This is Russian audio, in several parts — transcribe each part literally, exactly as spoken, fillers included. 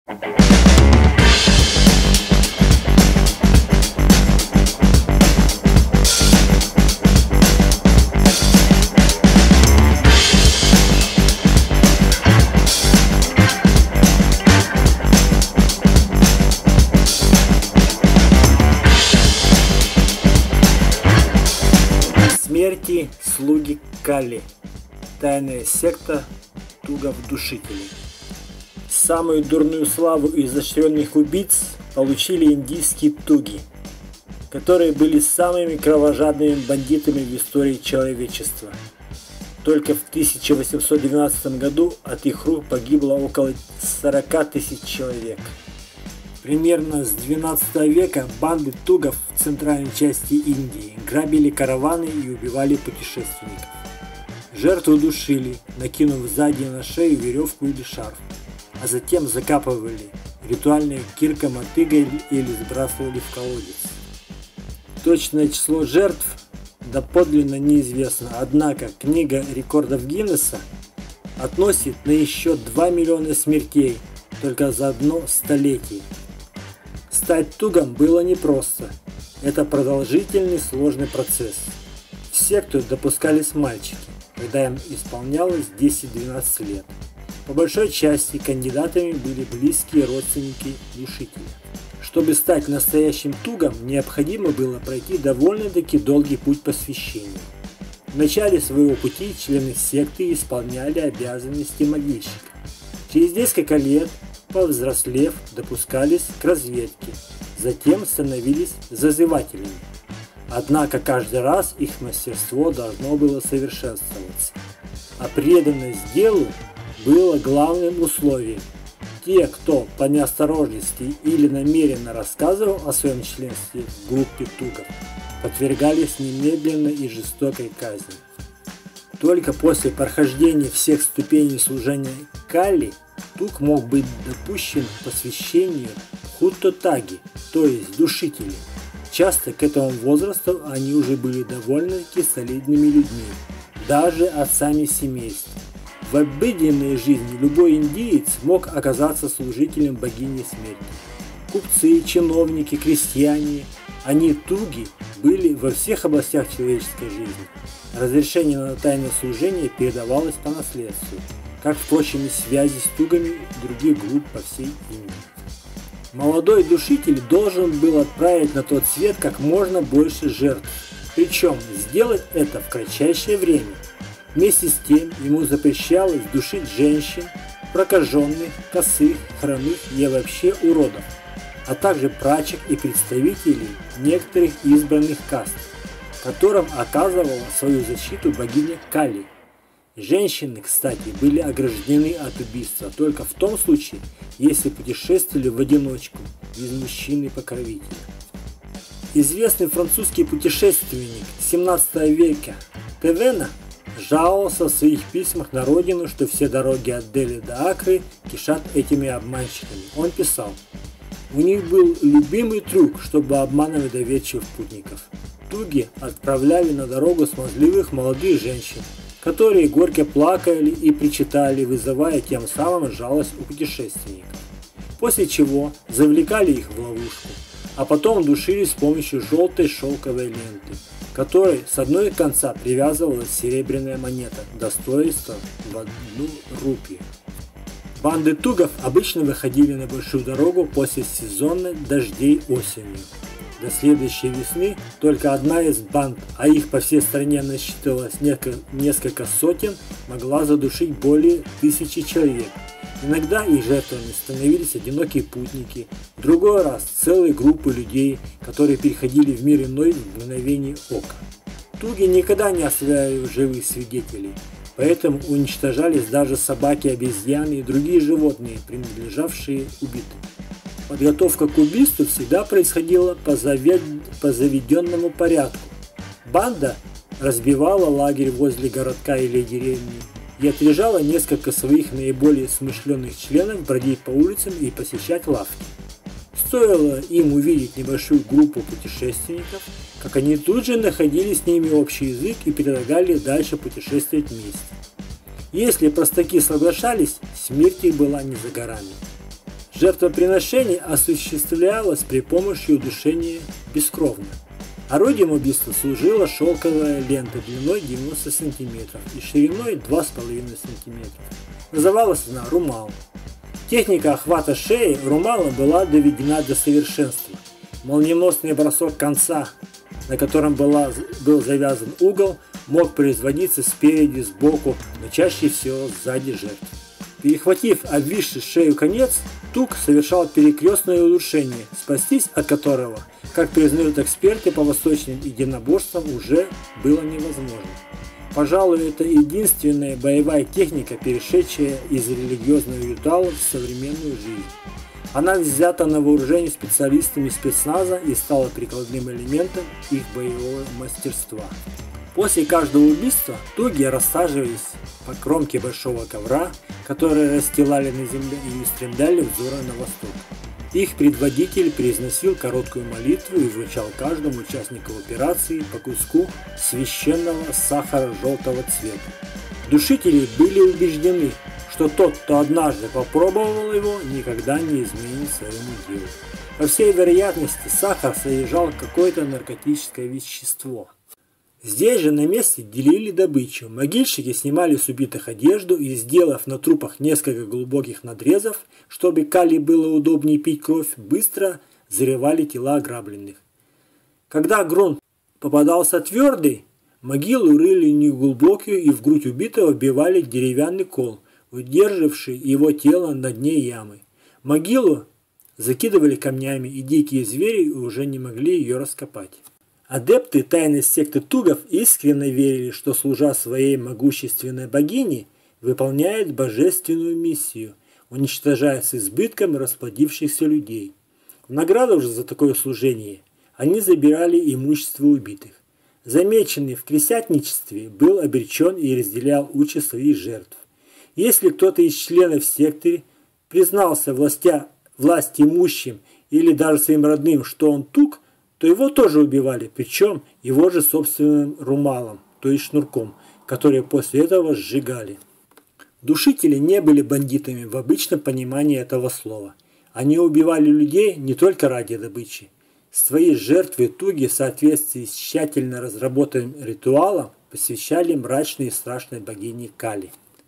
Смерти слуги Кали. Тайная секта тугов-душителей. Самую дурную славу изощренных убийц получили индийские туги, которые были самыми кровожадными бандитами в истории человечества. Только в тысяча восемьсот двенадцатом году от их рук погибло около сорока тысяч человек. Примерно с двенадцатого века банды тугов в центральной части Индии грабили караваны и убивали путешественников. Жертву душили, накинув сзади на шею веревку или шарф, а затем закапывали ритуальной киркой мотыгой или сбрасывали в колодец. Точное число жертв доподлинно неизвестно, однако книга рекордов Гиннесса относит на еще два миллиона смертей только за одно столетие. Стать тугом было непросто. Это продолжительный сложный процесс. В секту допускались мальчики, когда им исполнялось десять-двенадцать лет. По большой части кандидатами были близкие родственники душителя. Чтобы стать настоящим тугом, необходимо было пройти довольно-таки долгий путь посвящения. В начале своего пути члены секты исполняли обязанности могильщика. Через несколько лет, повзрослев, допускались к разведке, затем становились зазывателями. Однако каждый раз их мастерство должно было совершенствоваться, а преданность делу было главным условием. Те, кто по неосторожности или намеренно рассказывал о своем членстве в группе тугов, подвергались немедленной и жестокой казни. Только после прохождения всех ступеней служения Кали туг мог быть допущен к посвящению хуттотаги, то есть душители. Часто к этому возрасту они уже были довольно-таки солидными людьми, даже отцами семейств. В обыденной жизни любой индиец мог оказаться служителем богини смерти. Купцы, чиновники, крестьяне, они туги были во всех областях человеческой жизни. Разрешение на тайное служение передавалось по наследству, как, впрочем, и связи с тугами других групп по всей Индии. Молодой душитель должен был отправить на тот свет как можно больше жертв, причем сделать это в кратчайшее время. Вместе с тем ему запрещалось душить женщин, прокаженных, косых, хромых и вообще уродов, а также прачек и представителей некоторых избранных каст, которым оказывала свою защиту богиня Кали. Женщины, кстати, были ограждены от убийства только в том случае, если путешествовали в одиночку, без мужчины-покровителя. Известный французский путешественник семнадцатого века Тевена жаловался в своих письмах на родину, что все дороги от Дели до Акры кишат этими обманщиками. Он писал: у них был любимый трюк, чтобы обманывать доверчивых путников. Туги отправляли на дорогу смазливых молодых женщин, которые горько плакали и причитали, вызывая тем самым жалость у путешественников. После чего завлекали их в ловушку, а потом душили с помощью желтой шелковой ленты, которой с одной конца привязывалась серебряная монета достоинством в одну рупию. Банды тугов обычно выходили на большую дорогу после сезонных дождей осенью. До следующей весны только одна из банд, а их по всей стране насчитывалось несколько, несколько сотен, могла задушить более тысячи человек. Иногда их жертвами становились одинокие путники, в другой раз целые группы людей, которые переходили в мир иной в мгновение ока. Туги никогда не оставляли живых свидетелей, поэтому уничтожались даже собаки, обезьяны и другие животные, принадлежавшие убитым. Подготовка к убийству всегда происходила по, завед... по заведенному порядку. Банда разбивала лагерь возле городка или деревни и отряжала несколько своих наиболее смышленных членов бродить по улицам и посещать лавки. Стоило им увидеть небольшую группу путешественников, как они тут же находили с ними общий язык и предлагали дальше путешествовать вместе. Если простаки соглашались, смерть их была не за горами. Жертвоприношение осуществлялось при помощи удушения бескровно. Орудием убийства служила шелковая лента длиной девяносто сантиметров и шириной два с половиной сантиметра. Называлась она румал. Техника охвата шеи румала была доведена до совершенства. Молниеносный бросок конца, на котором была, был завязан угол, мог производиться спереди, сбоку, но чаще всего сзади жертвы. Перехватив обвисший шею конец, туг совершал перекрестное удушение, спастись от которого, как признают эксперты по восточным единоборствам, уже было невозможно. Пожалуй, это единственная боевая техника, перешедшая из религиозного ритуала в современную жизнь. Она взята на вооружение специалистами спецназа и стала прикладным элементом их боевого мастерства. После каждого убийства туги рассаживались по кромке большого ковра, который расстилали на земле, и устремляли взоры на восток. Их предводитель произносил короткую молитву и вручал каждому участнику операции по куску священного сахара желтого цвета. Душители были убеждены, что тот, кто однажды попробовал его, никогда не изменит своему делу. По всей вероятности, сахар содержал какое-то наркотическое вещество. Здесь же на месте делили добычу. Могильщики снимали с убитых одежду и, сделав на трупах несколько глубоких надрезов, чтобы Кали было удобнее пить кровь, быстро зарывали тела ограбленных. Когда грунт попадался твердый, могилу рыли неглубокую и в грудь убитого вбивали деревянный кол, удерживавший его тело на дне ямы. Могилу закидывали камнями, и дикие звери уже не могли ее раскопать. Адепты тайной секты тугов искренне верили, что, служа своей могущественной богине, выполняет божественную миссию, уничтожая с избытком расплодившихся людей. В награду же за такое служение они забирали имущество убитых. Замеченный в крысятничестве был обречен и разделял участь своих жертв. Если кто-то из членов секты признался властя, власть имущим или даже своим родным, что он туг, то его тоже убивали, причем его же собственным румалом, то есть шнурком, которые после этого сжигали. Душители не были бандитами в обычном понимании этого слова. Они убивали людей не только ради добычи. Свои жертвы туги в соответствии с тщательно разработанным ритуалом посвящали мрачной и страшной богине Кали.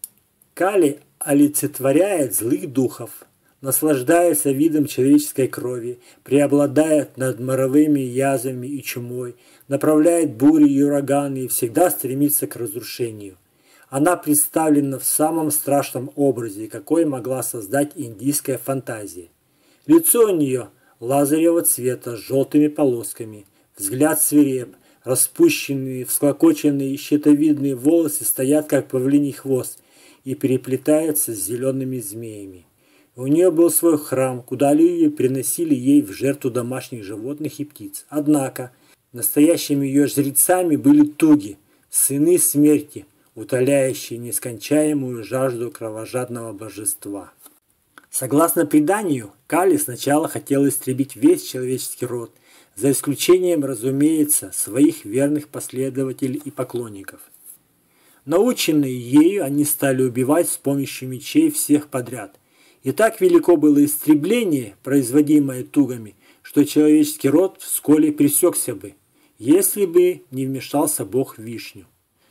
Кали олицетворяет злых духов, наслаждается видом человеческой крови, преобладает над моровыми язвами и чумой, направляет бури и ураганы и всегда стремится к разрушению. Она представлена в самом страшном образе, какой могла создать индийская фантазия. Лицо у нее лазаревого цвета с желтыми полосками, взгляд свиреп, распущенные, всклокоченные щитовидные волосы стоят, как павлиний хвост, и переплетаются с зелеными змеями. У нее был свой храм, куда люди приносили ей в жертву домашних животных и птиц. Однако настоящими ее жрецами были туги, сыны смерти, утоляющие нескончаемую жажду кровожадного божества. Согласно преданию, Кали сначала хотел истребить весь человеческий род, за исключением, разумеется, своих верных последователей и поклонников. Наученные ею, они стали убивать с помощью мечей всех подряд. И так велико было истребление, производимое тугами, что человеческий род вскоре пресекся бы, если бы не вмешался бог Вишну.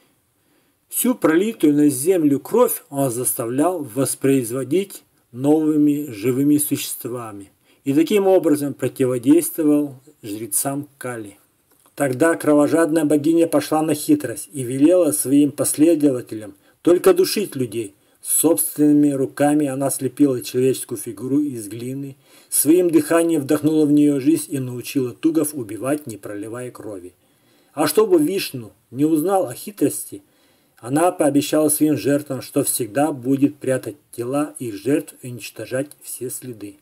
Всю пролитую на землю кровь он заставлял воспроизводить новыми живыми существами и таким образом противодействовал жрецам Кали. Тогда кровожадная богиня пошла на хитрость и велела своим последователям только душить людей. Собственными руками она слепила человеческую фигуру из глины, своим дыханием вдохнула в нее жизнь и научила тугов убивать, не проливая крови. А чтобы Вишну не узнал о хитрости, она пообещала своим жертвам, что всегда будет прятать тела их жертв и уничтожать все следы.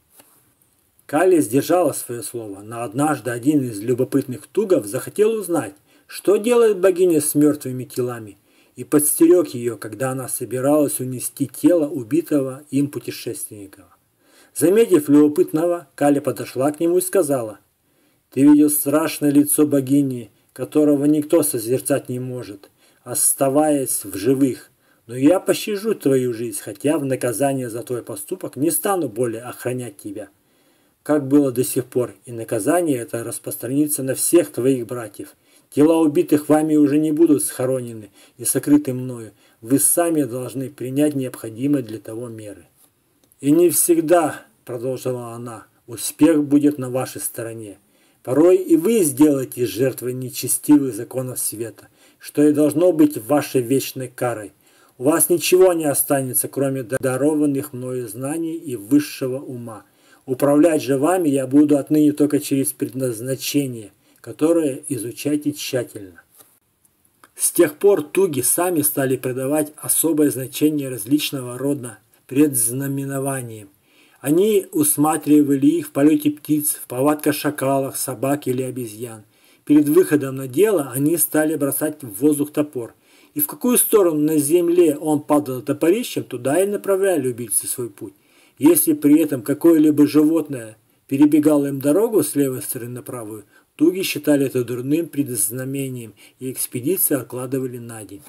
Кали сдержала свое слово, но однажды один из любопытных тугов захотел узнать, что делает богиня с мертвыми телами, и подстерег ее, когда она собиралась унести тело убитого им путешественника. Заметив любопытного, Кали подошла к нему и сказала: «Ты видел страшное лицо богини, которого никто созерцать не может, оставаясь в живых, Но я пощажу твою жизнь, хотя в наказание за твой поступок не стану более охранять тебя, как было до сих пор, и наказание это распространится на всех твоих братьев. Тела убитых вами уже не будут схоронены и сокрыты мною. Вы сами должны принять необходимые для того меры. И не всегда, продолжила она, успех будет на вашей стороне. Порой и вы сделаете жертвой нечестивых законов света, что и должно быть вашей вечной карой. У вас ничего не останется, кроме дарованных мною знаний и высшего ума. Управлять же вами я буду отныне только через предназначение, которое изучайте тщательно. С тех пор туги сами стали придавать особое значение различного рода предзнаменованиям. Они усматривали их в полете птиц, в повадках шакалов, собак или обезьян. Перед выходом на дело они стали бросать в воздух топор. И в какую сторону на земле он падал топорищем, туда и направляли убийцы свой путь. Если при этом какое-либо животное перебегало им дорогу с левой стороны на правую, туги считали это дурным предзнамением, и экспедиции откладывали на день.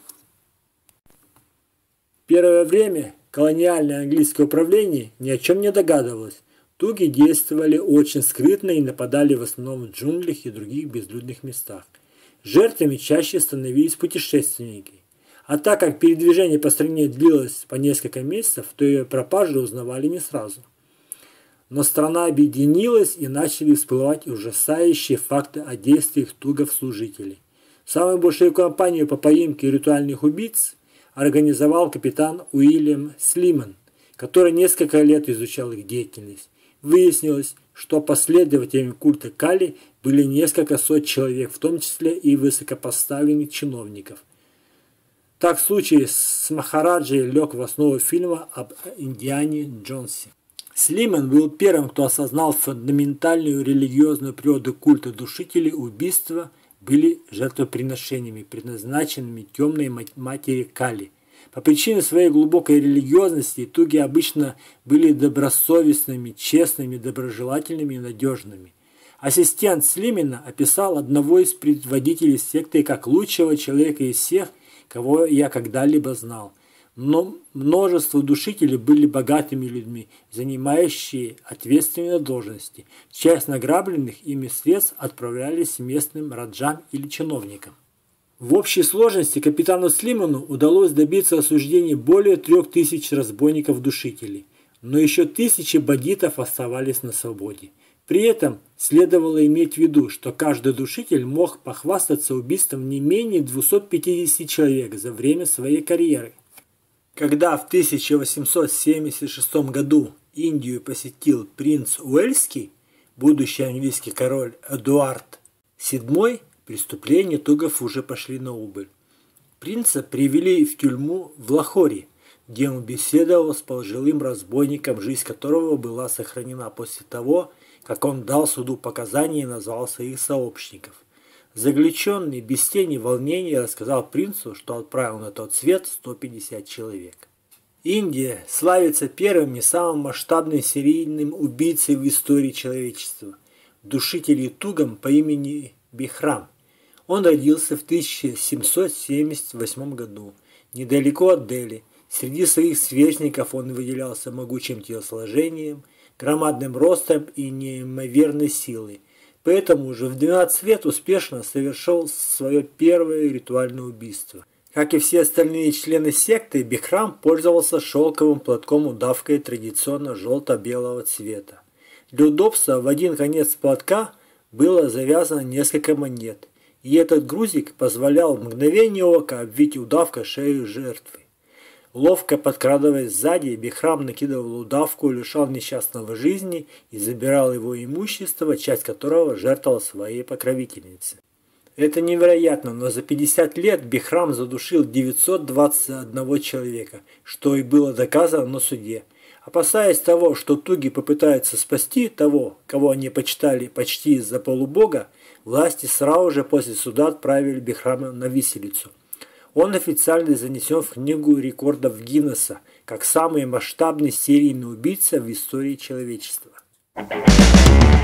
Первое время колониальное английское управление ни о чем не догадывалось. Туги действовали очень скрытно и нападали в основном в джунглях и других безлюдных местах. Жертвами чаще становились путешественники. А так как передвижение по стране длилось по несколько месяцев, то ее пропажи узнавали не сразу. Но страна объединилась, и начали всплывать ужасающие факты о действиях тугов-служителей. Самую большую кампанию по поимке ритуальных убийц организовал капитан Уильям Слиман, который несколько лет изучал их деятельность. Выяснилось, что последователями культа Кали были несколько сот человек, в том числе и высокопоставленных чиновников. Так случай с Махараджей лег в основу фильма об Индиане Джонсе. Слиман был первым, кто осознал фундаментальную религиозную природу культа душителей. Убийства были жертвоприношениями, предназначенными темной матери Кали. По причине своей глубокой религиозности туги обычно были добросовестными, честными, доброжелательными и надежными. Ассистент Слимана описал одного из предводителей секты как лучшего человека из всех, кого я когда-либо знал. Но множество душителей были богатыми людьми, занимающие ответственные должности. Часть награбленных ими средств отправлялись местным раджам или чиновникам. В общей сложности капитану Слиману удалось добиться осуждения более трех тысяч разбойников-душителей, но еще тысячи бандитов оставались на свободе. При этом следовало иметь в виду, что каждый душитель мог похвастаться убийством не менее двухсот пятидесяти человек за время своей карьеры. Когда в тысяча восемьсот семьдесят шестом году Индию посетил принц Уэльский, будущий английский король Эдуард седьмой, преступления тугов уже пошли на убыль. Принца привели в тюрьму в Лахоре, где он беседовал с пожилым разбойником, жизнь которого была сохранена после того, как он дал суду показания и назвал своих сообщников. Заключенный без тени волнения рассказал принцу, что отправил на тот свет сто пятьдесят человек. Индия славится первым и самым масштабным серийным убийцей в истории человечества, душителем тугом по имени Бихрам. Он родился в тысяча семьсот семьдесят восьмом году, недалеко от Дели. Среди своих сверстников он выделялся могучим телосложением, громадным ростом и неимоверной силой. Поэтому уже в двенадцать лет успешно совершил свое первое ритуальное убийство. Как и все остальные члены секты, Бихрам пользовался шелковым платком-удавкой традиционно желто-белого цвета. Для удобства в один конец платка было завязано несколько монет, и этот грузик позволял в мгновение ока обвить удавкой шею жертвы. Ловко подкрадываясь сзади, Бихрам накидывал удавку, лишал несчастного жизни и забирал его имущество, часть которого жертвовал своей покровительнице. Это невероятно, но за пятьдесят лет Бихрам задушил девятьсот двадцать одного человека, что и было доказано на суде. Опасаясь того, что туги попытаются спасти того, кого они почитали почти за полубога, власти сразу же после суда отправили Бихрама на виселицу. Он официально занесен в книгу рекордов Гиннесса как самый масштабный серийный убийца в истории человечества.